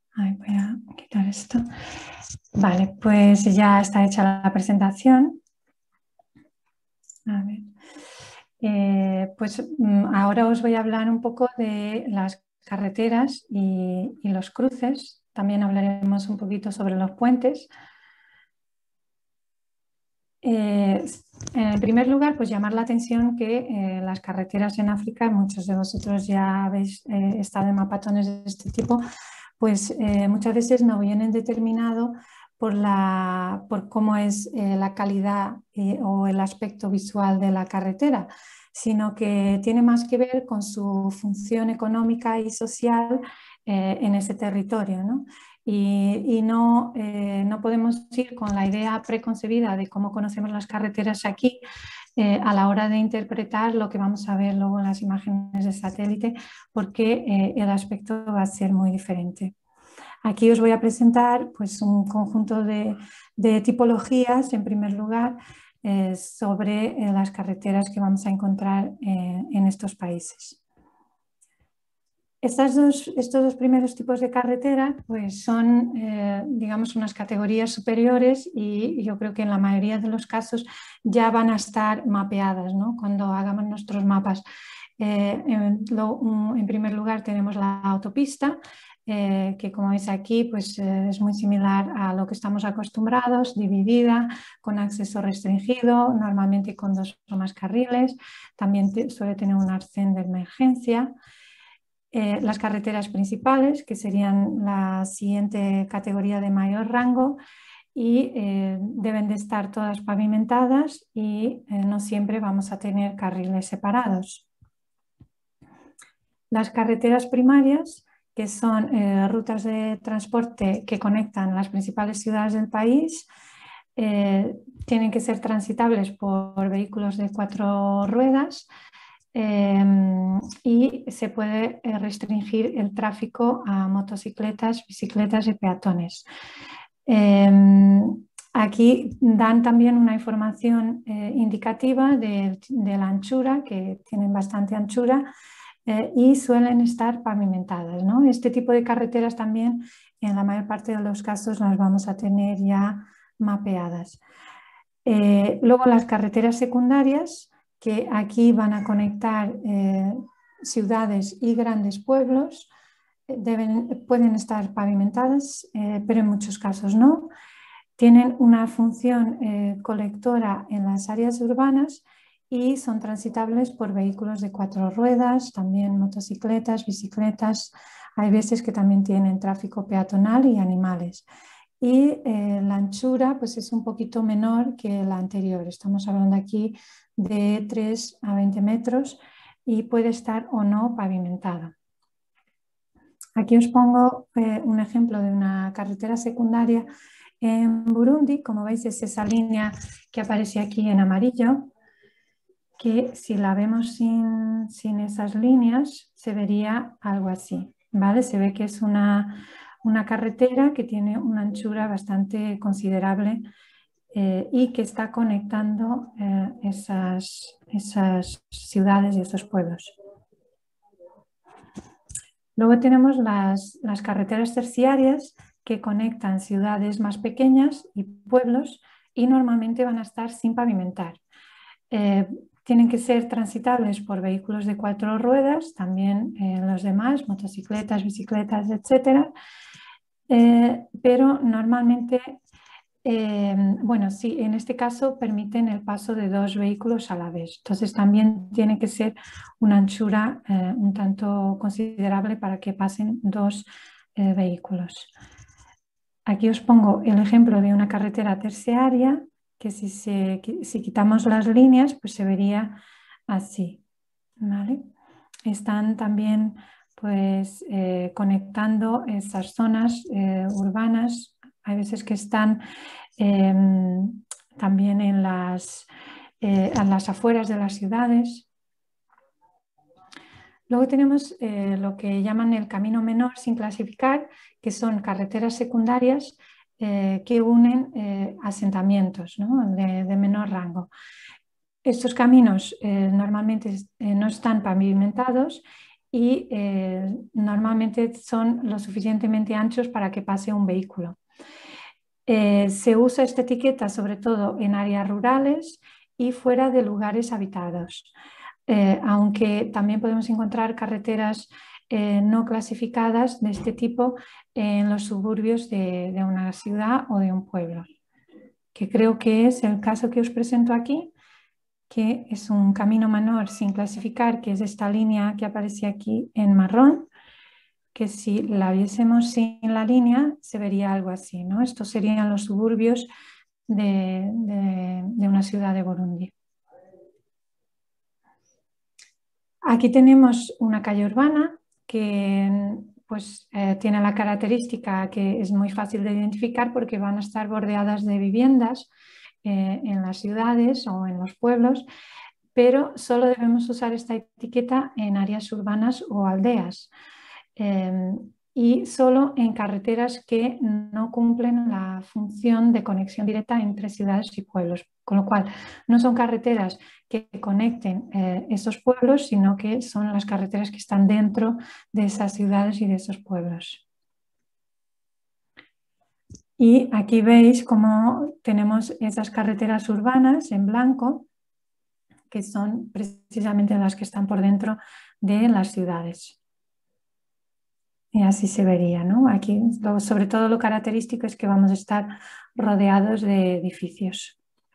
Ay, voy a quitar esto. Vale, pues ya está hecha la presentación. A ver. Ahora os voy a hablar un poco de las carreteras y los cruces. También hablaremos un poquito sobre los puentes. En primer lugar, pues llamar la atención que las carreteras en África, muchos de vosotros ya habéis estado en mapatones de este tipo, pues muchas veces no vienen determinados por cómo es la calidad o el aspecto visual de la carretera, sino que tiene más que ver con su función económica y social en ese territorio, ¿no? Y no podemos ir con la idea preconcebida de cómo conocemos las carreteras aquí a la hora de interpretar lo que vamos a ver luego en las imágenes de satélite, porque el aspecto va a ser muy diferente. Aquí os voy a presentar pues, un conjunto de tipologías, en primer lugar, sobre las carreteras que vamos a encontrar en estos países. Estos dos primeros tipos de carretera pues son, digamos, unas categorías superiores y yo creo que en la mayoría de los casos ya van a estar mapeadas, ¿no? Cuando hagamos nuestros mapas. En primer lugar tenemos la autopista, que como veis aquí pues, es muy similar a lo que estamos acostumbrados, dividida, con acceso restringido, normalmente con 2 o más carriles, también suele tener un arcén de emergencia. Las carreteras principales, que serían la siguiente categoría de mayor rango, y deben de estar todas pavimentadas y no siempre vamos a tener carriles separados. Las carreteras primarias, que son rutas de transporte que conectan las principales ciudades del país, tienen que ser transitables por vehículos de 4 ruedas, y se puede restringir el tráfico a motocicletas, bicicletas y peatones. Aquí dan también una información indicativa de la anchura, que tienen bastante anchura, y suelen estar pavimentadas, ¿no? Este tipo de carreteras también en la mayor parte de los casos las vamos a tener ya mapeadas. Luego las carreteras secundarias, que aquí van a conectar ciudades y grandes pueblos, pueden estar pavimentadas, pero en muchos casos no. Tienen una función colectora en las áreas urbanas y son transitables por vehículos de 4 ruedas, también motocicletas, bicicletas. Hay veces que también tienen tráfico peatonal y animales. Y la anchura pues, es un poquito menor que la anterior. Estamos hablando aquí de 3 a 20 metros y puede estar o no pavimentada. Aquí os pongo un ejemplo de una carretera secundaria en Burundi. Como veis, es esa línea que aparece aquí en amarillo, que si la vemos sin esas líneas se vería algo así, ¿vale? Se ve que es una carretera que tiene una anchura bastante considerable y que está conectando esas ciudades y esos pueblos. Luego tenemos las carreteras terciarias, que conectan ciudades más pequeñas y pueblos, y normalmente van a estar sin pavimentar. Tienen que ser transitables por vehículos de 4 ruedas, también los demás, motocicletas, bicicletas, etc. Pero normalmente, bueno, sí, en este caso permiten el paso de 2 vehículos a la vez. Entonces también tiene que ser una anchura un tanto considerable para que pasen 2 vehículos. Aquí os pongo el ejemplo de una carretera terciaria, que si quitamos las líneas, pues se vería así, ¿vale? Están también pues, conectando esas zonas urbanas. Hay veces que están también en las afueras de las ciudades. Luego tenemos lo que llaman el camino menor sin clasificar, que son carreteras secundarias que unen asentamientos, ¿no? de menor rango. Estos caminos normalmente no están pavimentados y normalmente son lo suficientemente anchos para que pase un vehículo. Se usa esta etiqueta sobre todo en áreas rurales y fuera de lugares habitados, aunque también podemos encontrar carreteras no clasificadas de este tipo en los suburbios de una ciudad o de un pueblo, que creo que es el caso que os presento aquí, que es un camino menor sin clasificar, que es esta línea que aparece aquí en marrón, que si la viésemos sin la línea se vería algo así, ¿no? Estos serían los suburbios de una ciudad de Burundi. Aquí tenemos una calle urbana que pues, tiene la característica que es muy fácil de identificar porque van a estar bordeadas de viviendas en las ciudades o en los pueblos, pero solo debemos usar esta etiqueta en áreas urbanas o aldeas. Y solo en carreteras que no cumplen la función de conexión directa entre ciudades y pueblos, con lo cual no son carreteras que conecten esos pueblos, sino que son las carreteras que están dentro de esas ciudades y de esos pueblos. Y aquí veis cómo tenemos esas carreteras urbanas en blanco, que son precisamente las que están por dentro de las ciudades. Y así se vería, ¿no? Aquí, sobre todo lo característico es que vamos a estar rodeados de edificios.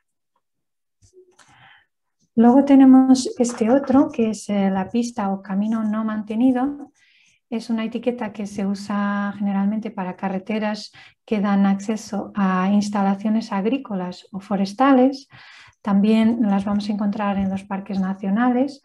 Luego tenemos este otro, que es la pista o camino no mantenido. Es una etiqueta que se usa generalmente para carreteras que dan acceso a instalaciones agrícolas o forestales. También las vamos a encontrar en los parques nacionales.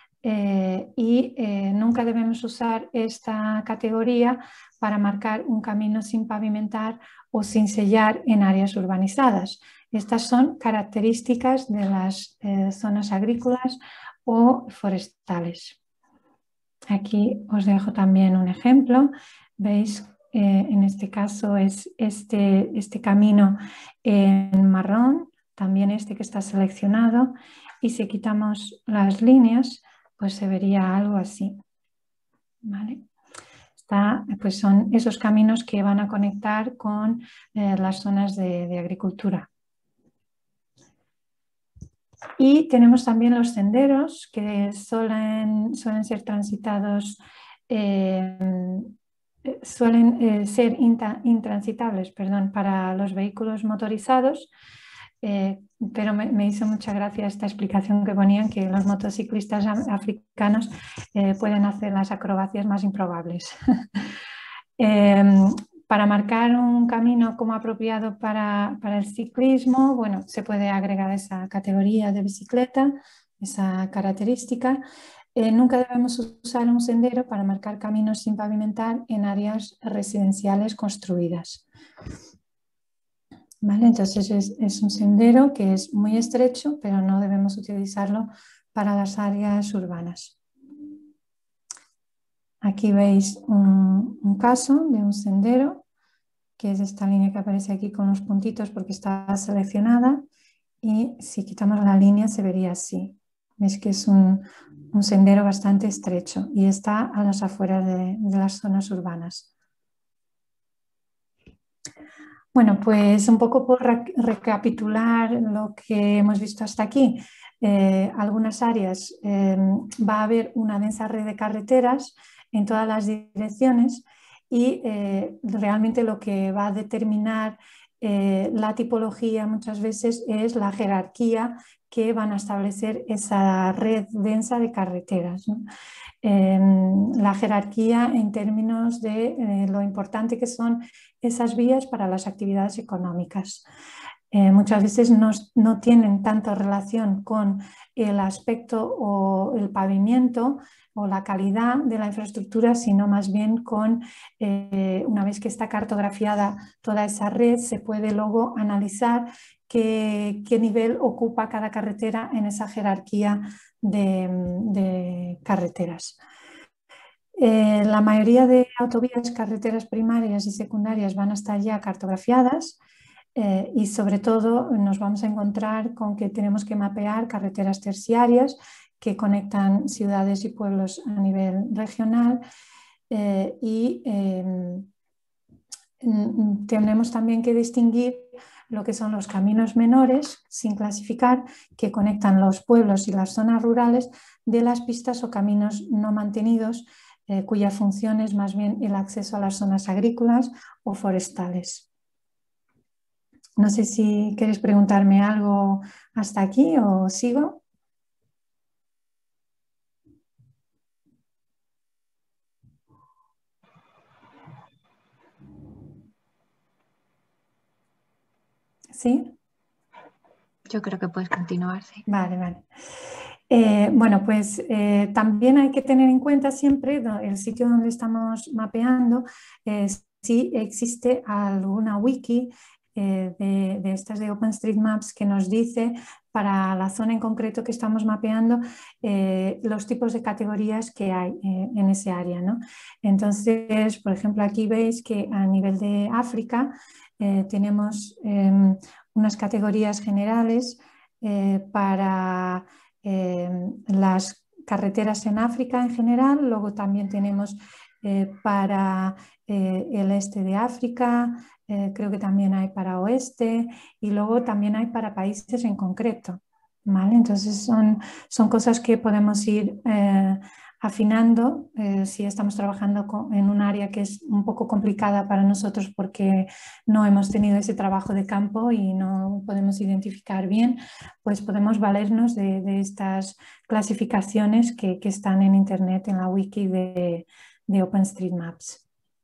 Nunca debemos usar esta categoría para marcar un camino sin pavimentar o sin sellar en áreas urbanizadas. Estas son características de las zonas agrícolas o forestales. Aquí os dejo también un ejemplo. Veis, en este caso es este camino en marrón, también este que está seleccionado, y si quitamos las líneas, pues se vería algo así. ¿Vale? Pues son esos caminos que van a conectar con las zonas de agricultura. Y tenemos también los senderos que suelen ser transitados, suelen ser intransitables, perdón, para los vehículos motorizados. Pero me hizo mucha gracia esta explicación que ponían que los motociclistas africanos pueden hacer las acrobacias más improbables. Para marcar un camino como apropiado para el ciclismo, bueno, se puede agregar esa categoría de bicicleta, esa característica. Nunca debemos usar un sendero para marcar caminos sin pavimentar en áreas residenciales construidas. ¿Vale? Entonces es un sendero que es muy estrecho, pero no debemos utilizarlo para las áreas urbanas. Aquí veis un caso de un sendero, que es esta línea que aparece aquí con los puntitos porque está seleccionada, y si quitamos la línea se vería así. Veis que es un sendero bastante estrecho y está a las afueras de las zonas urbanas. Bueno, pues un poco por recapitular lo que hemos visto hasta aquí. Algunas áreas va a haber una densa red de carreteras en todas las direcciones y realmente lo que va a determinar la tipología muchas veces es la jerarquía que van a establecer esa red densa de carreteras, ¿no? La jerarquía en términos de lo importante que son esas vías para las actividades económicas. Muchas veces no tienen tanto relación con el aspecto o el pavimento o la calidad de la infraestructura, sino más bien con, una vez que está cartografiada toda esa red, se puede luego analizar qué nivel ocupa cada carretera en esa jerarquía de carreteras. La mayoría de autovías, carreteras primarias y secundarias van a estar ya cartografiadas y sobre todo nos vamos a encontrar con que tenemos que mapear carreteras terciarias que conectan ciudades y pueblos a nivel regional y tenemos también que distinguir lo que son los caminos menores, sin clasificar, que conectan los pueblos y las zonas rurales, de las pistas o caminos no mantenidos, cuya función es más bien el acceso a las zonas agrícolas o forestales. No sé si quieres preguntarme algo hasta aquí o sigo. ¿Sí? Yo creo que puedes continuar, sí. Vale, vale. Bueno, pues también hay que tener en cuenta siempre el sitio donde estamos mapeando, si existe alguna wiki de estas de OpenStreetMaps que nos dice para la zona en concreto que estamos mapeando los tipos de categorías que hay en ese área, ¿no? Entonces, por ejemplo, aquí veis que a nivel de África tenemos unas categorías generales para las carreteras en África en general, luego también tenemos para el este de África, creo que también hay para oeste y luego también hay para países en concreto. ¿Vale? Entonces son cosas que podemos ir afinando si estamos trabajando en un área que es un poco complicada para nosotros porque no hemos tenido ese trabajo de campo y no podemos identificar bien, pues podemos valernos de estas clasificaciones que están en internet, en la wiki de OpenStreetMaps.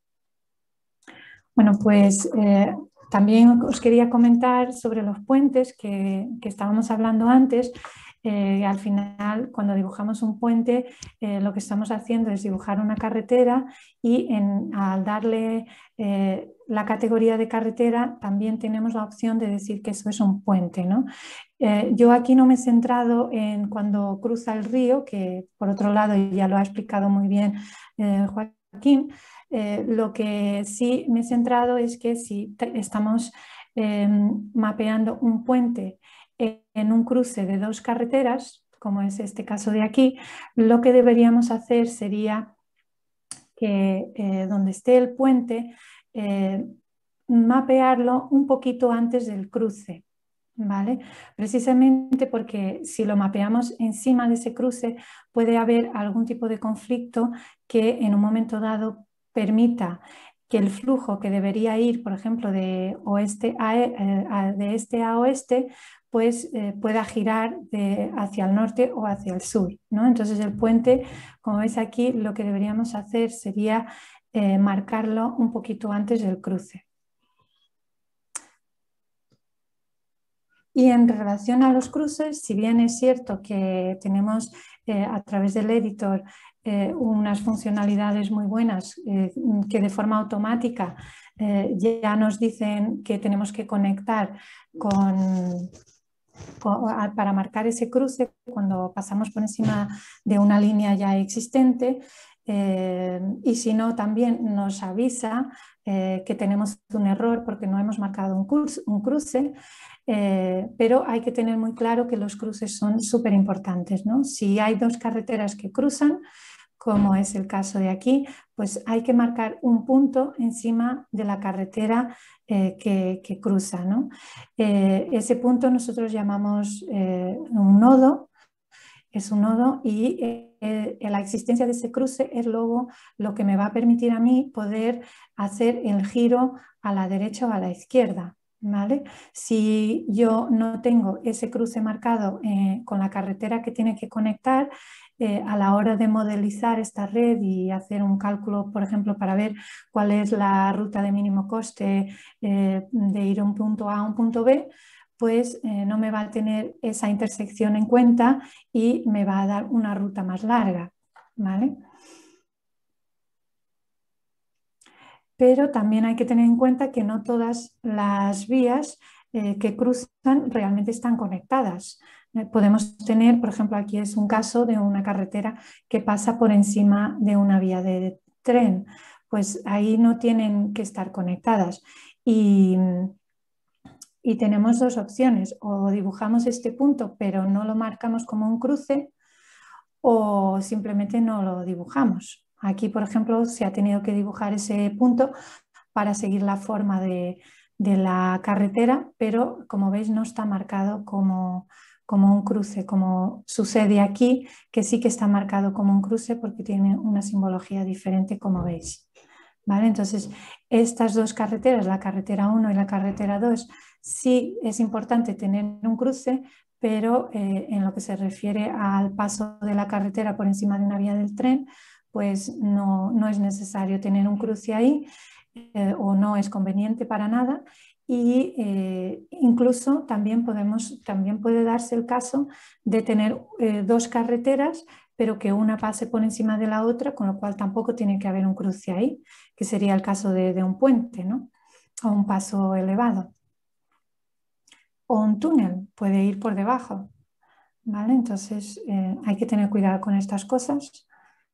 Bueno, pues también os quería comentar sobre los puentes que estábamos hablando antes. Al final, cuando dibujamos un puente, lo que estamos haciendo es dibujar una carretera y al darle la categoría de carretera, también tenemos la opción de decir que eso es un puente, ¿no? Yo aquí no me he centrado en cuando cruza el río, que por otro lado ya lo ha explicado muy bien Joaquín. Lo que sí me he centrado es que si estamos mapeando un puente en un cruce de dos carreteras, como es este caso de aquí, lo que deberíamos hacer sería que donde esté el puente, mapearlo un poquito antes del cruce. ¿Vale? Precisamente porque si lo mapeamos encima de ese cruce puede haber algún tipo de conflicto que en un momento dado permita que el flujo que debería ir, por ejemplo, de este a oeste, pues pueda girar hacia el norte o hacia el sur, ¿no? Entonces el puente, como veis aquí, lo que deberíamos hacer sería marcarlo un poquito antes del cruce. Y en relación a los cruces, si bien es cierto que tenemos a través del editor unas funcionalidades muy buenas que de forma automática ya nos dicen que tenemos que conectar para marcar ese cruce cuando pasamos por encima de una línea ya existente, y si no también nos avisa que tenemos un error porque no hemos marcado un cruce, pero hay que tener muy claro que los cruces son súper importantes, ¿no? Si hay dos carreteras que cruzan, como es el caso de aquí, pues hay que marcar un punto encima de la carretera que cruza, ¿no? Ese punto nosotros llamamos un nodo, es un nodo y la existencia de ese cruce es luego lo que me va a permitir a mí poder hacer el giro a la derecha o a la izquierda. ¿Vale? Si yo no tengo ese cruce marcado con la carretera que tiene que conectar, a la hora de modelizar esta red y hacer un cálculo, por ejemplo, para ver cuál es la ruta de mínimo coste de ir de un punto A a un punto B, pues no me va a tener esa intersección en cuenta y me va a dar una ruta más larga, ¿vale? Pero también hay que tener en cuenta que no todas las vías que cruzan realmente están conectadas. Podemos tener, por ejemplo, aquí es un caso de una carretera que pasa por encima de una vía de tren, pues ahí no tienen que estar conectadas. Y tenemos dos opciones, o dibujamos este punto pero no lo marcamos como un cruce, o simplemente no lo dibujamos. Aquí, por ejemplo, se ha tenido que dibujar ese punto para seguir la forma de la carretera, pero como veis no está marcado como un cruce, como sucede aquí, que sí que está marcado como un cruce porque tiene una simbología diferente, como veis. ¿Vale? Entonces, estas dos carreteras, la carretera 1 y la carretera 2, sí es importante tener un cruce, pero en lo que se refiere al paso de la carretera por encima de una vía del tren, pues no es necesario tener un cruce ahí o no es conveniente para nada. Y incluso también puede darse el caso de tener dos carreteras, pero que una pase por encima de la otra, con lo cual tampoco tiene que haber un cruce ahí, que sería el caso de un puente, ¿no? O un paso elevado. O un túnel puede ir por debajo, ¿vale? Entonces hay que tener cuidado con estas cosas.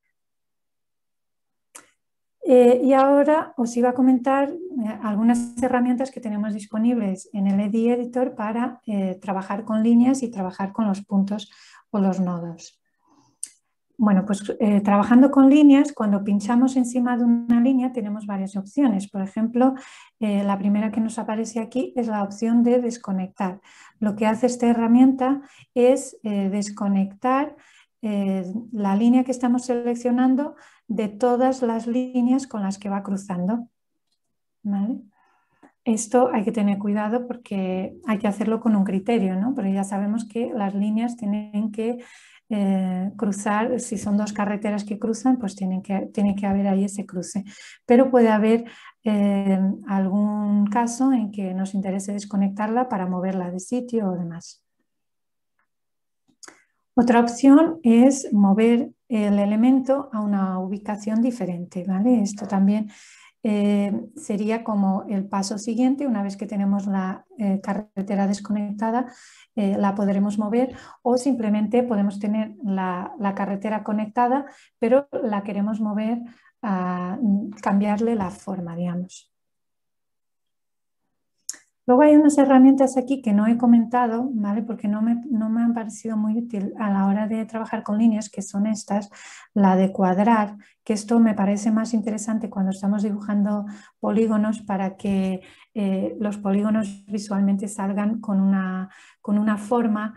Y ahora os iba a comentar algunas herramientas que tenemos disponibles en el EDI Editor para trabajar con líneas y trabajar con los puntos o los nodos. Bueno, pues trabajando con líneas, cuando pinchamos encima de una línea tenemos varias opciones. Por ejemplo, la primera que nos aparece aquí es la opción de desconectar. Lo que hace esta herramienta es desconectar la línea que estamos seleccionando de todas las líneas con las que va cruzando. ¿Vale? Esto hay que tener cuidado porque hay que hacerlo con un criterio, ¿no? Pero ya sabemos que las líneas tienen que cruzar, si son dos carreteras que cruzan, pues tiene que haber ahí ese cruce. Pero puede haber algún caso en que nos interese desconectarla para moverla de sitio o demás. Otra opción es mover el elemento a una ubicación diferente, ¿vale? Esto también sería como el paso siguiente. Una vez que tenemos la carretera desconectada, la podremos mover, o simplemente podemos tener la carretera conectada, pero la queremos mover, cambiarle la forma, digamos. Luego hay unas herramientas aquí que no he comentado, ¿vale? Porque no me han parecido muy útil a la hora de trabajar con líneas, que son estas, la de cuadrar, que esto me parece más interesante cuando estamos dibujando polígonos para que los polígonos visualmente salgan con una forma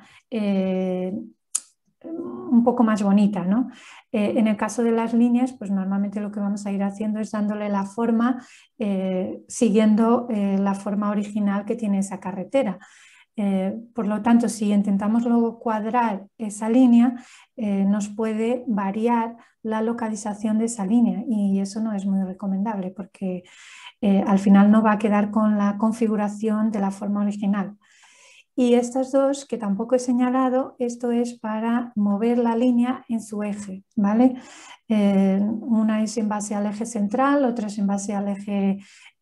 un poco más bonita, ¿no? En el caso de las líneas, pues normalmente lo que vamos a ir haciendo es dándole la forma, siguiendo la forma original que tiene esa carretera. Por lo tanto, si intentamos luego cuadrar esa línea, nos puede variar la localización de esa línea, y eso no es muy recomendable porque al final no va a quedar con la configuración de la forma original. Y estas dos que tampoco he señalado, esto es para mover la línea en su eje, ¿vale? Una es en base al eje central, otra es en base al eje,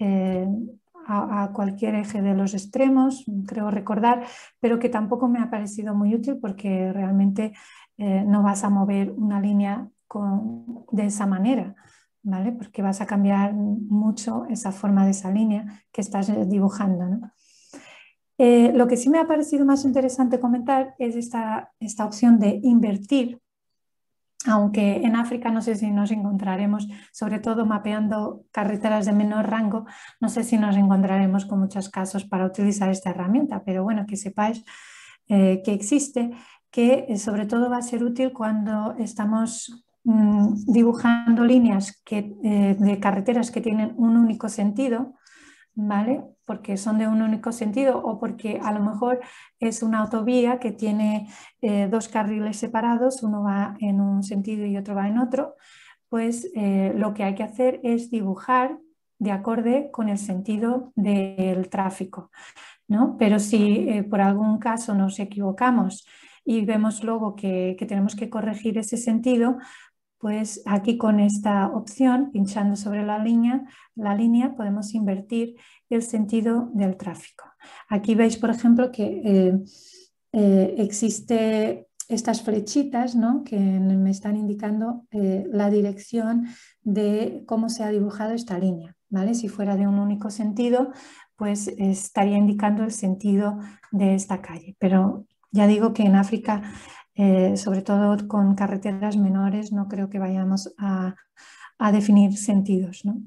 a cualquier eje de los extremos, creo recordar, pero que tampoco me ha parecido muy útil porque realmente no vas a mover una línea de esa manera, ¿vale? Porque vas a cambiar mucho esa forma de esa línea que estás dibujando, ¿no? Lo que sí me ha parecido más interesante comentar es esta opción de invertir, aunque en África no sé si nos encontraremos, sobre todo mapeando carreteras de menor rango, no sé si nos encontraremos con muchos casos para utilizar esta herramienta, pero bueno, que sepáis que existe, que sobre todo va a ser útil cuando estamos dibujando líneas de carreteras que tienen un único sentido, ¿vale? Porque son de un único sentido, o porque a lo mejor es una autovía que tiene dos carriles separados, uno va en un sentido y otro va en otro, pues lo que hay que hacer es dibujar de acorde con el sentido del tráfico, ¿no? Pero si por algún caso nos equivocamos y vemos luego que tenemos que corregir ese sentido, pues aquí con esta opción, pinchando sobre la línea podemos invertir el sentido del tráfico. Aquí veis, por ejemplo, que existe estas flechitas, ¿no? Que me están indicando la dirección de cómo se ha dibujado esta línea, ¿vale? Si fuera de un único sentido, pues estaría indicando el sentido de esta calle. Pero ya digo que en África sobre todo con carreteras menores, no creo que vayamos a definir sentidos, ¿no?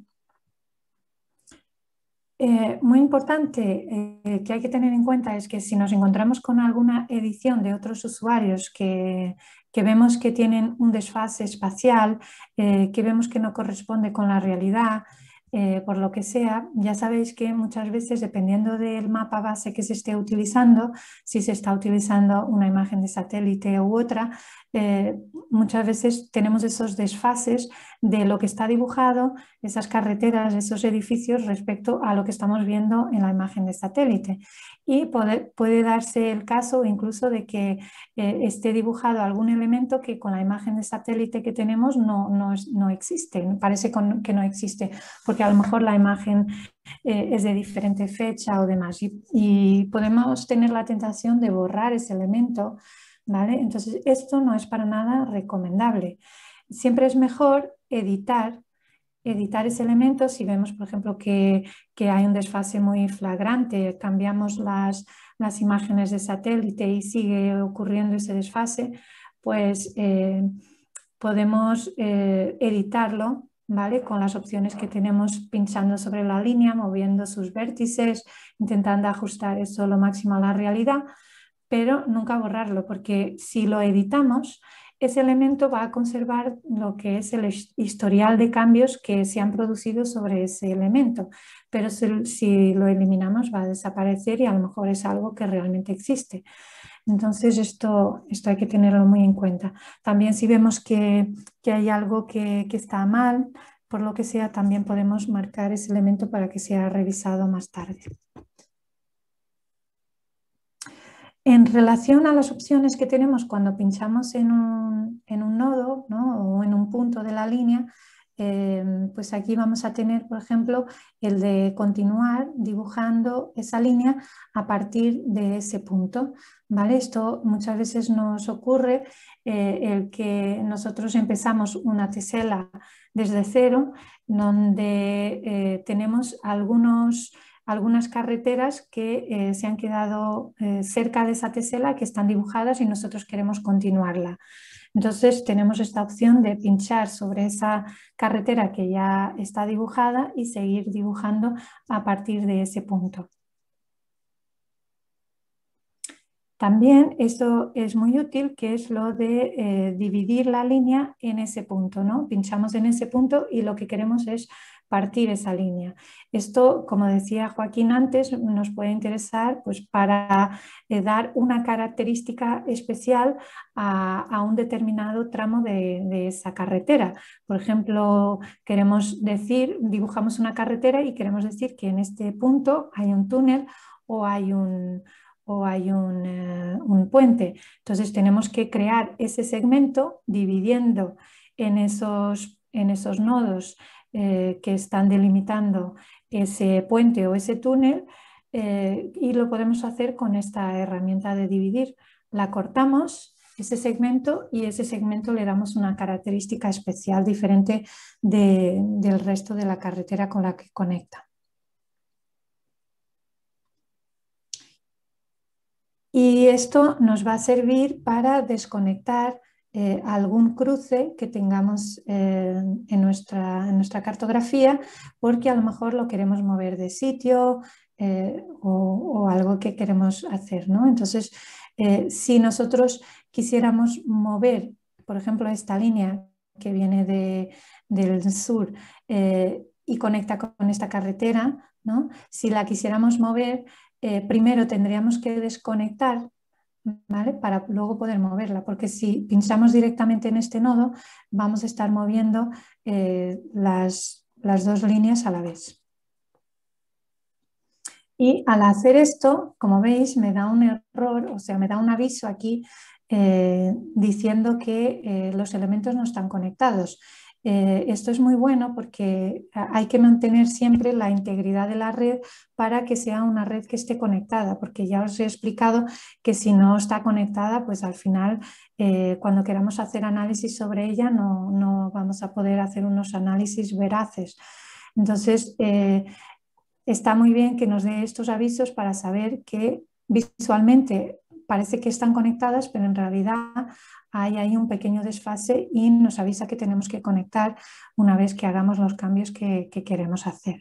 Muy importante que hay que tener en cuenta es que si nos encontramos con alguna edición de otros usuarios que vemos que tienen un desfase espacial, que vemos que no corresponde con la realidad, por lo que sea, ya sabéis que muchas veces, dependiendo del mapa base que se esté utilizando, si se está utilizando una imagen de satélite u otra, muchas veces tenemos esos desfases de lo que está dibujado, esas carreteras, esos edificios respecto a lo que estamos viendo en la imagen de satélite. Y puede darse el caso incluso de que esté dibujado algún elemento que con la imagen de satélite que tenemos no existe, parece que no existe, porque a lo mejor la imagen es de diferente fecha o demás, y podemos tener la tentación de borrar ese elemento, ¿vale? Entonces esto no es para nada recomendable. Siempre es mejor editar ese elemento. Si vemos, por ejemplo, que hay un desfase muy flagrante, cambiamos las imágenes de satélite y sigue ocurriendo ese desfase, pues podemos editarlo, ¿vale? Con las opciones que tenemos, pinchando sobre la línea, moviendo sus vértices, intentando ajustar eso lo máximo a la realidad, pero nunca borrarlo, porque si lo editamos, ese elemento va a conservar lo que es el historial de cambios que se han producido sobre ese elemento, pero si lo eliminamos va a desaparecer y a lo mejor es algo que realmente existe. Entonces esto hay que tenerlo muy en cuenta. También si vemos que hay algo que está mal, por lo que sea, también podemos marcar ese elemento para que sea revisado más tarde. En relación a las opciones que tenemos cuando pinchamos en un nodo, ¿no? O en un punto de la línea, pues aquí vamos a tener, por ejemplo, el de continuar dibujando esa línea a partir de ese punto, ¿vale? Esto muchas veces nos ocurre, el que nosotros empezamos una tesela desde cero, donde tenemos algunas carreteras que se han quedado cerca de esa tesela, que están dibujadas y nosotros queremos continuarla. Entonces tenemos esta opción de pinchar sobre esa carretera que ya está dibujada y seguir dibujando a partir de ese punto. También esto es muy útil, que es lo de dividir la línea en ese punto, ¿no? Pinchamos en ese punto y lo que queremos es partir esa línea. Esto, como decía Joaquín antes, nos puede interesar pues, para dar una característica especial a un determinado tramo de esa carretera. Por ejemplo, queremos decir, dibujamos una carretera y queremos decir que en este punto hay un túnel o hay un puente. Entonces tenemos que crear ese segmento dividiendo en esos nodos que están delimitando ese puente o ese túnel, y lo podemos hacer con esta herramienta de dividir. La cortamos ese segmento y ese segmento le damos una característica especial diferente del resto de la carretera con la que conecta. Y esto nos va a servir para desconectar algún cruce que tengamos en nuestra cartografía, porque a lo mejor lo queremos mover de sitio o algo que queremos hacer, ¿no? Entonces, si nosotros quisiéramos mover, por ejemplo, esta línea que viene del sur y conecta con esta carretera, ¿no? Si la quisiéramos mover, primero tendríamos que desconectar, ¿vale? Para luego poder moverla, porque si pinchamos directamente en este nodo vamos a estar moviendo las dos líneas a la vez. Y al hacer esto, como veis, me da un error, o sea, me da un aviso aquí diciendo que los elementos no están conectados. Esto es muy bueno porque hay que mantener siempre la integridad de la red para que sea una red que esté conectada, porque ya os he explicado que si no está conectada, pues al final cuando queramos hacer análisis sobre ella no vamos a poder hacer unos análisis veraces. Entonces, está muy bien que nos dé estos avisos para saber que visualmente parece que están conectadas, pero en realidad hay ahí un pequeño desfase y nos avisa que tenemos que conectar una vez que hagamos los cambios que queremos hacer.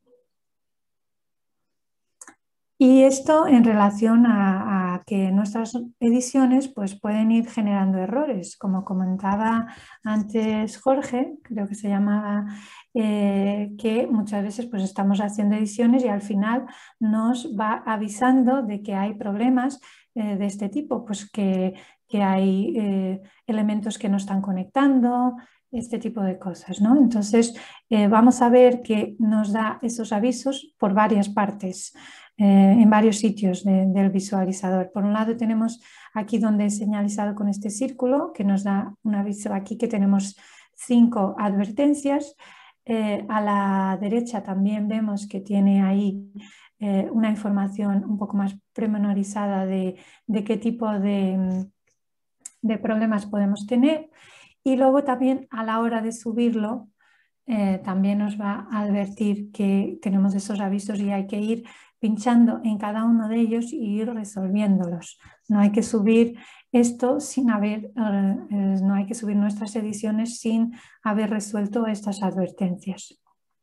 Y esto en relación a que nuestras ediciones pues, pueden ir generando errores. Como comentaba antes Jorge, creo que se llamaba, que muchas veces pues, estamos haciendo ediciones y al final nos va avisando de que hay problemas de este tipo, pues que hay elementos que no están conectando, este tipo de cosas, ¿no? Entonces vamos a ver que nos da esos avisos por varias partes. En varios sitios del visualizador. Por un lado tenemos aquí donde he señalizado con este círculo que nos da un aviso aquí que tenemos 5 advertencias. A la derecha también vemos que tiene ahí una información un poco más pormenorizada de qué tipo de problemas podemos tener, y luego también a la hora de subirlo también nos va a advertir que tenemos esos avisos y hay que ir pinchando en cada uno de ellos y ir resolviéndolos. No hay que subir esto sin haber, no hay que subir nuestras ediciones sin haber resuelto estas advertencias.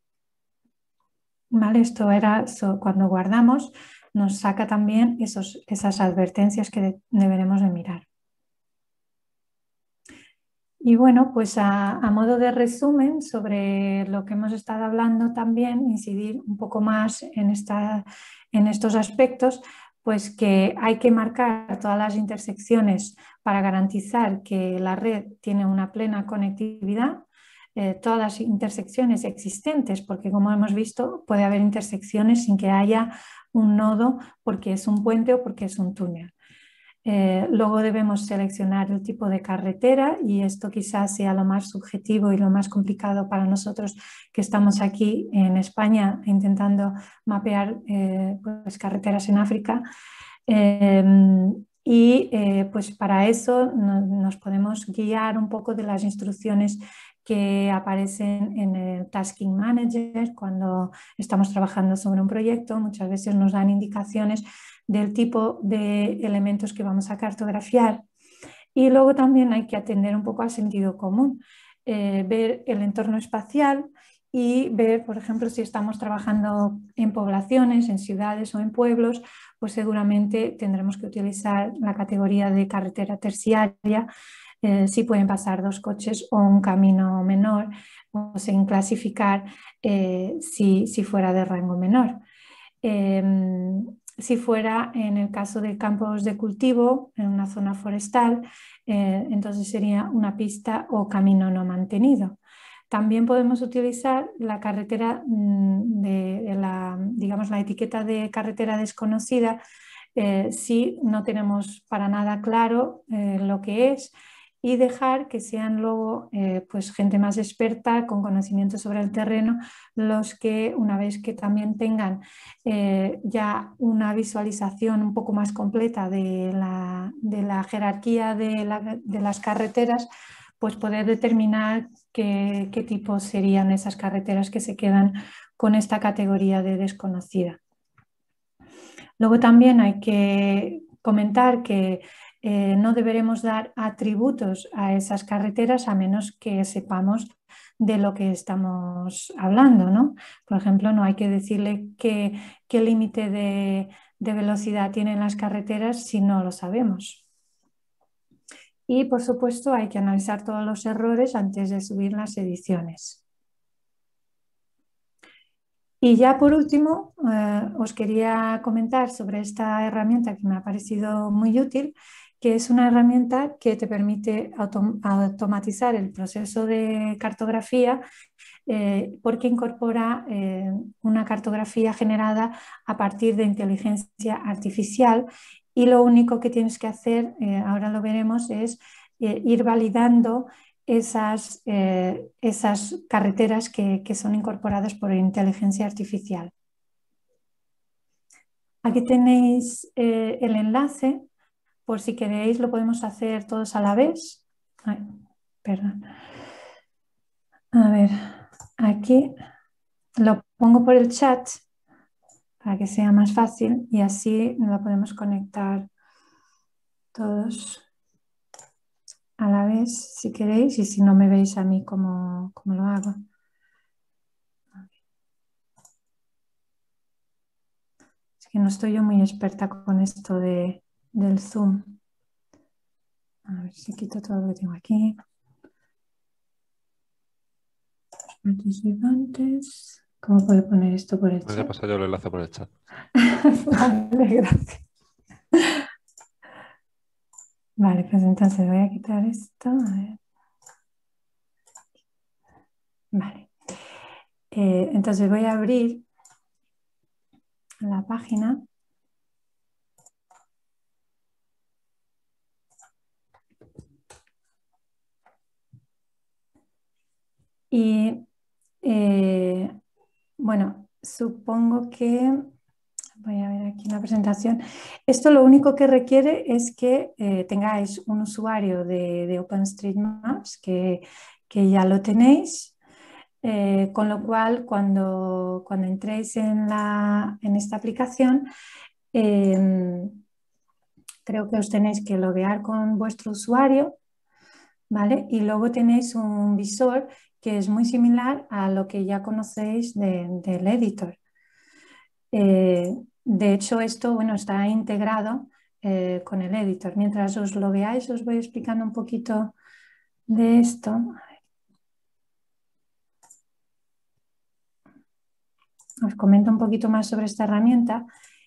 ¿Vale? Esto era cuando guardamos, nos saca también esas advertencias que deberemos de mirar. Y bueno, pues a modo de resumen sobre lo que hemos estado hablando también, incidir un poco más en estos aspectos, pues que hay que marcar todas las intersecciones para garantizar que la red tiene una plena conectividad, todas las intersecciones existentes, porque como hemos visto puede haber intersecciones sin que haya un nodo porque es un puente o porque es un túnel. Luego debemos seleccionar el tipo de carretera y esto quizás sea lo más subjetivo y lo más complicado para nosotros que estamos aquí en España intentando mapear pues carreteras en África. Pues para eso nos podemos guiar un poco de las instrucciones que aparecen en el Tasking Manager cuando estamos trabajando sobre un proyecto. Muchas veces nos dan indicaciones del tipo de elementos que vamos a cartografiar, y luego también hay que atender un poco al sentido común, ver el entorno espacial y ver, por ejemplo, si estamos trabajando en poblaciones, en ciudades o en pueblos, pues seguramente tendremos que utilizar la categoría de carretera terciaria, si pueden pasar 2 coches o un camino menor, o sin clasificar si fuera de rango menor. Si fuera en el caso de campos de cultivo, en una zona forestal, entonces sería una pista o camino no mantenido. También podemos utilizar la carretera digamos, la etiqueta de carretera desconocida si no tenemos para nada claro lo que es, y dejar que sean luego pues gente más experta con conocimiento sobre el terreno los que, una vez que también tengan ya una visualización un poco más completa de la jerarquía de las carreteras, pues poder determinar qué tipo serían esas carreteras que se quedan con esta categoría de desconocida. Luego también hay que comentar que no deberemos dar atributos a esas carreteras a menos que sepamos de lo que estamos hablando, ¿no? Por ejemplo, no hay que decirle qué límite de velocidad tienen las carreteras si no lo sabemos. Y por supuesto hay que analizar todos los errores antes de subir las ediciones. Y ya por último, os quería comentar sobre esta herramienta que me ha parecido muy útil, que es una herramienta que te permite automatizar el proceso de cartografía porque incorpora una cartografía generada a partir de inteligencia artificial, y lo único que tienes que hacer, ahora lo veremos, es ir validando esas carreteras que son incorporadas por inteligencia artificial. Aquí tenéis el enlace, por si queréis lo podemos hacer todos a la vez. Ay, perdón. A ver, aquí lo pongo por el chat para que sea más fácil y así lo podemos conectar todos a la vez, si queréis, y si no me veis a mí cómo lo hago. Es que no estoy yo muy experta con esto del Zoom. A ver si quito todo lo que tengo aquí. Participantes. ¿Cómo puedo poner esto por el Voy a chat? pasar yo el enlace por el chat. Vale, gracias. Vale, pues entonces voy a quitar esto. A ver. Vale. Entonces voy a abrir la página. Y bueno, supongo que, voy a ver aquí en la presentación, esto lo único que requiere es que tengáis un usuario de OpenStreetMaps, que ya lo tenéis, con lo cual cuando entréis en esta aplicación, creo que os tenéis que loguear con vuestro usuario, ¿vale? Y luego tenéis un visor que es muy similar a lo que ya conocéis del editor. De hecho, esto, bueno, está integrado con el editor. Mientras os lo veáis, os voy explicando un poquito de esto. Os comento un poquito más sobre esta herramienta.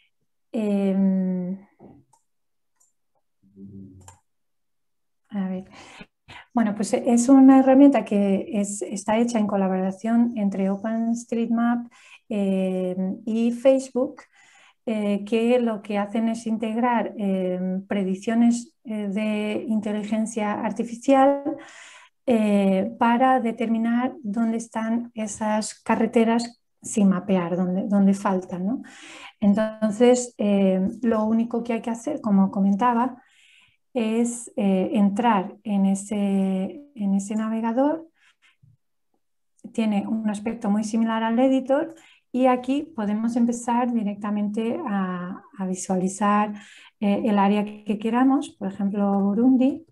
A ver. Bueno, pues es una herramienta que está hecha en colaboración entre OpenStreetMap y Facebook, que lo que hacen es integrar predicciones de inteligencia artificial para determinar dónde están esas carreteras sin mapear, dónde faltan, ¿no? Entonces, lo único que hay que hacer, como comentaba, es entrar en ese navegador. Tiene un aspecto muy similar al editor y aquí podemos empezar directamente a visualizar el área que queramos, por ejemplo, Burundi.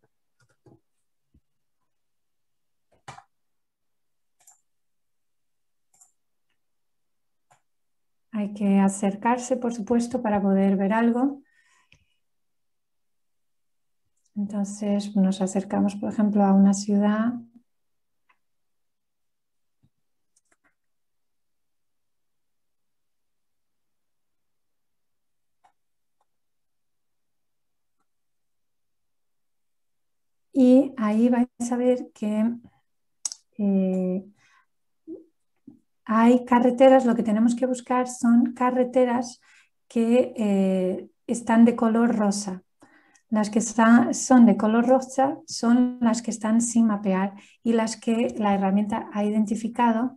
Hay que acercarse, por supuesto, para poder ver algo. Entonces nos acercamos, por ejemplo, a una ciudad. Y ahí vais a ver que hay carreteras, lo que tenemos que buscar son carreteras que están de color rosa. Las que son de color rosa son las que están sin mapear y las que la herramienta ha identificado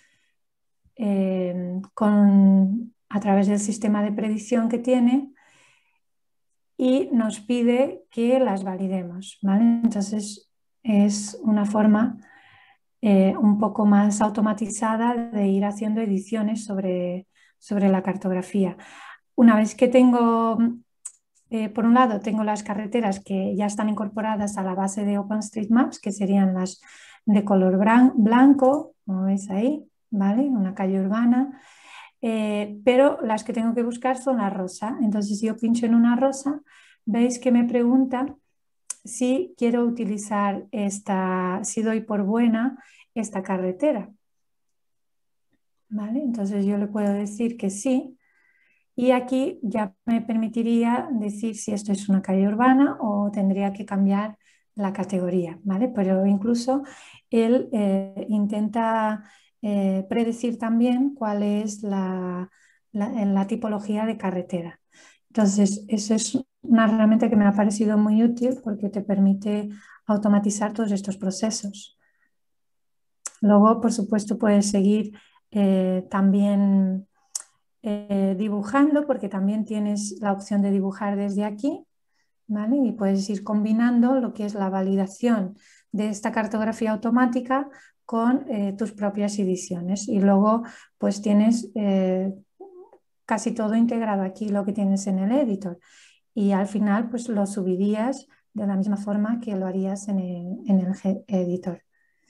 a través del sistema de predicción que tiene y nos pide que las validemos, ¿vale? Entonces es una forma un poco más automatizada de ir haciendo ediciones sobre la cartografía. Una vez que tengo, por un lado, tengo las carreteras que ya están incorporadas a la base de OpenStreetMaps, que serían las de color blanco, como veis ahí, ¿vale? Una calle urbana. Pero las que tengo que buscar son la rosa. Entonces, si yo pincho en una rosa, veis que me pregunta si quiero utilizar si doy por buena esta carretera. ¿Vale? Entonces yo le puedo decir que sí y aquí ya me permitiría decir si esto es una calle urbana o tendría que cambiar la categoría, ¿vale? Pero incluso él intenta predecir también cuál es la tipología de carretera. Entonces, eso es una herramienta que me ha parecido muy útil porque te permite automatizar todos estos procesos. Luego, por supuesto, puedes seguir también dibujando, porque también tienes la opción de dibujar desde aquí, ¿vale? Y puedes ir combinando lo que es la validación de esta cartografía automática con tus propias ediciones. Y luego, pues tienes casi todo integrado aquí, lo que tienes en el editor. y al final pues lo subirías de la misma forma que lo harías en el editor.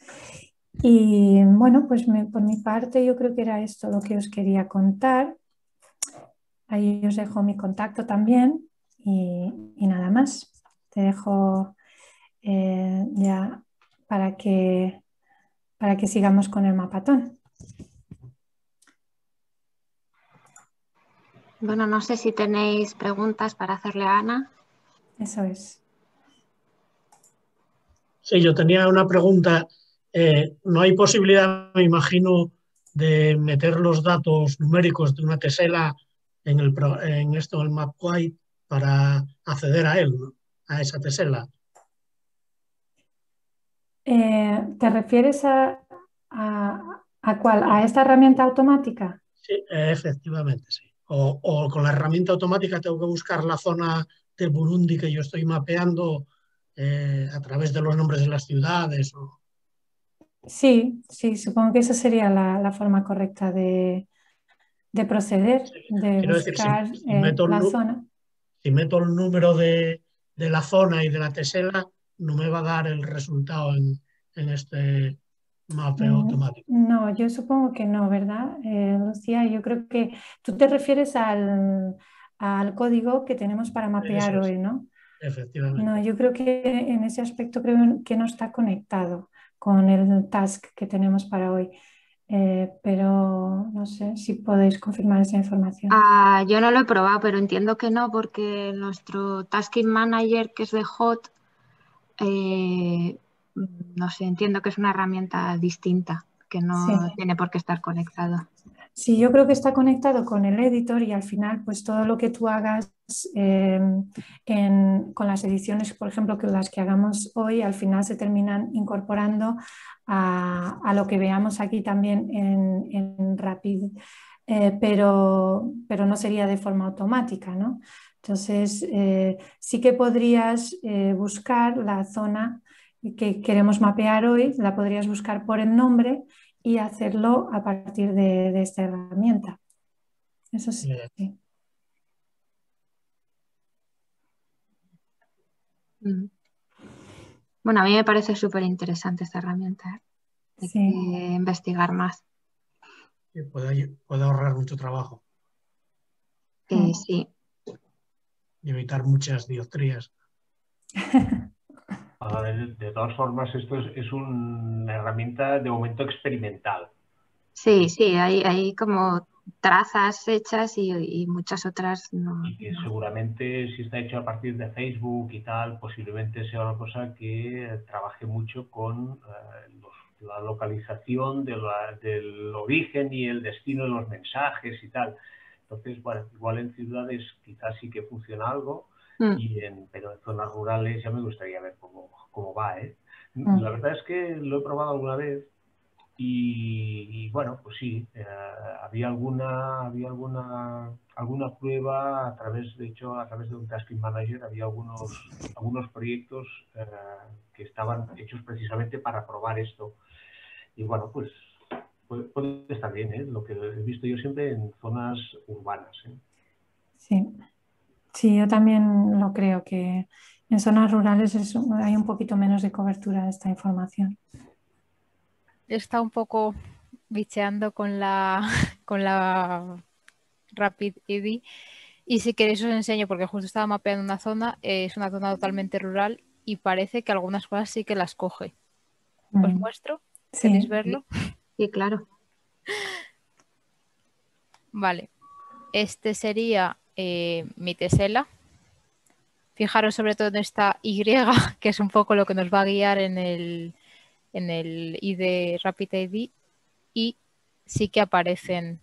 Y bueno, pues por mi parte yo creo que era esto lo que os quería contar. Ahí os dejo mi contacto también y nada más. Te dejo ya para que sigamos con el mapatón. Bueno, no sé si tenéis preguntas para hacerle a Ana. Eso es. Sí, yo tenía una pregunta. ¿No hay posibilidad, me imagino, de meter los datos numéricos de una tesela en esto, el MapQuite, para acceder a él, ¿no? A esa tesela? ¿Te refieres a cuál? ¿A esta herramienta automática? Sí, efectivamente, sí. O con la herramienta automática tengo que buscar la zona de Burundi que yo estoy mapeando a través de los nombres de las ciudades. Sí, sí, supongo que esa sería la forma correcta de proceder, de Quiero decir, buscar si meto la zona. si meto el número de la zona y de la tesela, no me va a dar el resultado en este mapeo automático. No, yo supongo que no, ¿verdad, Lucía? Yo creo que tú te refieres al código que tenemos para mapear Eso es, hoy, ¿no? efectivamente. No, yo creo que en ese aspecto creo que no está conectado con el task que tenemos para hoy. Pero no sé si podéis confirmar esa información. Yo no lo he probado, pero entiendo que no, porque nuestro Tasking Manager, que es de Hot, no sé, entiendo que es una herramienta distinta, que Sí. no tiene por qué estar conectada. Sí, yo creo que está conectado con el editor y al final, pues todo lo que tú hagas con las ediciones, por ejemplo, que las que hagamos hoy, al final se terminan incorporando a lo que veamos aquí también en Rapid, pero no sería de forma automática, ¿no? Entonces, sí que podrías buscar la zona que queremos mapear hoy, la podrías buscar por el nombre y hacerlo a partir de esta herramienta. Eso sí. Bueno, a mí me parece súper interesante esta herramienta. Hay Sí. que investigar más. Puede ahorrar mucho trabajo Sí. y evitar muchas dioptrías. De todas formas, esto es una herramienta de momento experimental. Sí, hay como trazas hechas y muchas otras no. Y que seguramente si está hecho a partir de Facebook y tal, posiblemente sea una cosa que trabaje mucho con la localización del origen y el destino de los mensajes y tal. Entonces, bueno, igual en ciudades quizás sí que funciona algo, pero en zonas rurales ya me gustaría ver cómo va, ¿eh? La verdad es que lo he probado alguna vez y bueno, pues sí, había alguna prueba a través de un Tasking Manager, había algunos proyectos que estaban hechos precisamente para probar esto. Y bueno, pues puede estar bien, ¿eh? Lo que he visto yo siempre en zonas urbanas, ¿eh? Sí, yo también lo creo que en zonas rurales hay un poquito menos de cobertura de esta información. Está un poco bicheando con la Rapid ED y si queréis os enseño porque justo estaba mapeando una zona, es una zona totalmente rural y parece que algunas cosas sí que las coge. ¿Os muestro? ¿Queréis verlo? Sí, claro. Vale, este sería mi tesela. Fijaros sobre todo en esta Y, que es un poco lo que nos va a guiar en el ID Rapid ID y sí que aparecen.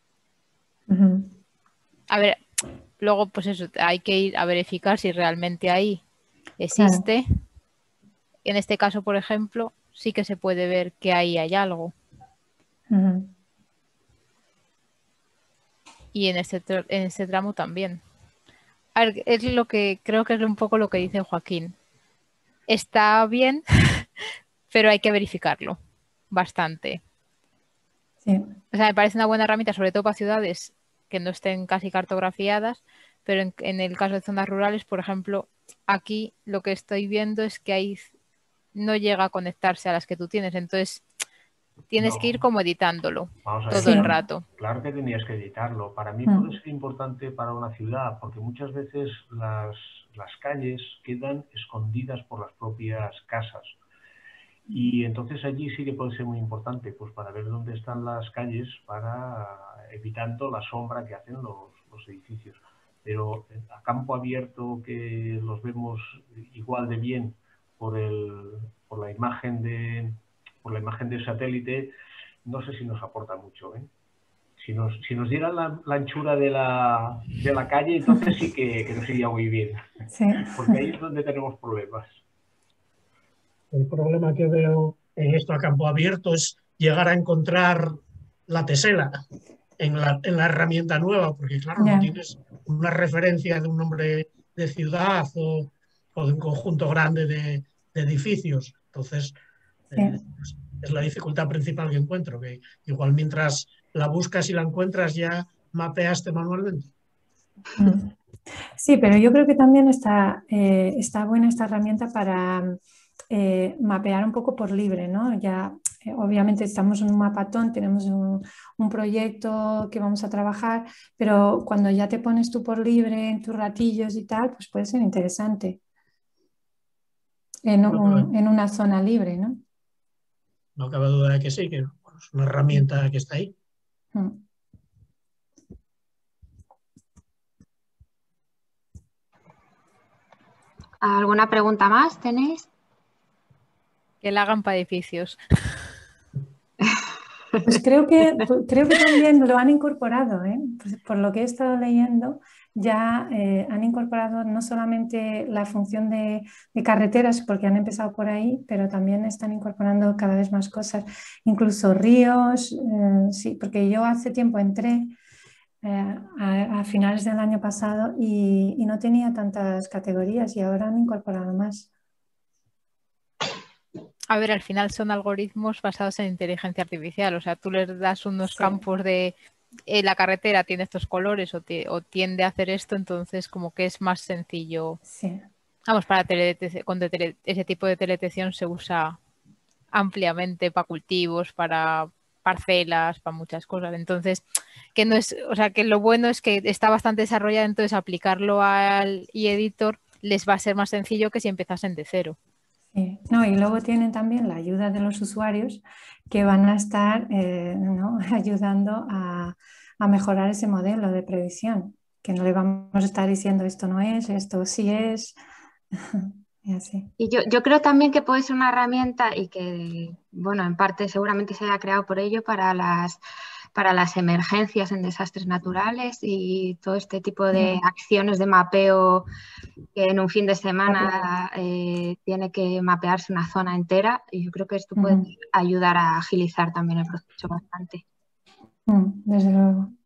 A ver, luego pues eso, hay que ir a verificar si realmente ahí existe. Claro. En este caso, por ejemplo, sí que se puede ver que ahí hay algo. Y en este tramo también. A ver, es lo que creo que es un poco lo que dice Joaquín. Está bien, pero hay que verificarlo bastante. Sí. O sea, me parece una buena herramienta, sobre todo para ciudades que no estén casi cartografiadas, pero en el caso de zonas rurales, por ejemplo, aquí lo que estoy viendo es que ahí no llega a conectarse a las que tú tienes, entonces tienes que ir No, como editándolo vamos a ver, todo el Sí, rato. claro que tenías que editarlo. Para mí puede mm, ser importante para una ciudad, porque muchas veces las calles quedan escondidas por las propias casas. Y entonces allí sí que puede ser muy importante, pues para ver dónde están las calles, para evitando la sombra que hacen los edificios. Pero a campo abierto, que los vemos igual de bien por por la imagen por la imagen del satélite, no sé si nos aporta mucho, ¿eh? Si nos dieran la anchura de de la calle, entonces sí que nos iría muy bien, sí, porque ahí es donde tenemos problemas. El problema que veo en esto a campo abierto es llegar a encontrar la tesela en la herramienta nueva, porque claro, no ya, tienes una referencia de un nombre de ciudad o de un conjunto grande de edificios. Entonces, sí. pues, es la dificultad principal que encuentro, que igual mientras la buscas y la encuentras ya mapeaste manualmente. Mm. Sí, pero yo creo que también está buena esta herramienta para mapear un poco por libre, ¿no? Ya, obviamente estamos en un mapatón, tenemos un proyecto que vamos a trabajar, pero cuando ya te pones tú por libre en tus ratillos y tal, pues puede ser interesante No cabe, en una zona libre, ¿no? no cabe duda de que sí, que bueno, es una herramienta que está ahí. Mm. ¿Alguna pregunta más tenéis? Que la hagan para edificios. Pues creo que también lo han incorporado, ¿eh? Pues por lo que he estado leyendo, ya han incorporado no solamente la función de carreteras, porque han empezado por ahí, pero también están incorporando cada vez más cosas, incluso ríos, sí, porque yo hace tiempo entré a finales del año pasado y no tenía tantas categorías y ahora han incorporado más. A ver, al final son algoritmos basados en inteligencia artificial, o sea, tú les das unos Sí, campos de la carretera tiene estos colores o tiende a hacer esto, entonces como que es más sencillo. sí. Vamos, para ese tipo de teledetección se usa ampliamente para cultivos, para parcelas, para muchas cosas. Entonces, que no es, o sea, que lo bueno es que está bastante desarrollado, entonces aplicarlo al editor les va a ser más sencillo que si empezasen de cero. Sí. No, y luego tienen también la ayuda de los usuarios que van a estar ¿no? ayudando a mejorar ese modelo de previsión, que no le vamos a estar diciendo esto no es, esto sí es, y así. Y yo creo también que puede ser una herramienta y que, bueno, en parte seguramente se haya creado por ello para las emergencias en desastres naturales y todo este tipo de acciones de mapeo que en un fin de semana tiene que mapearse una zona entera. Y yo creo que esto puede ayudar a agilizar también el proceso bastante. Desde luego.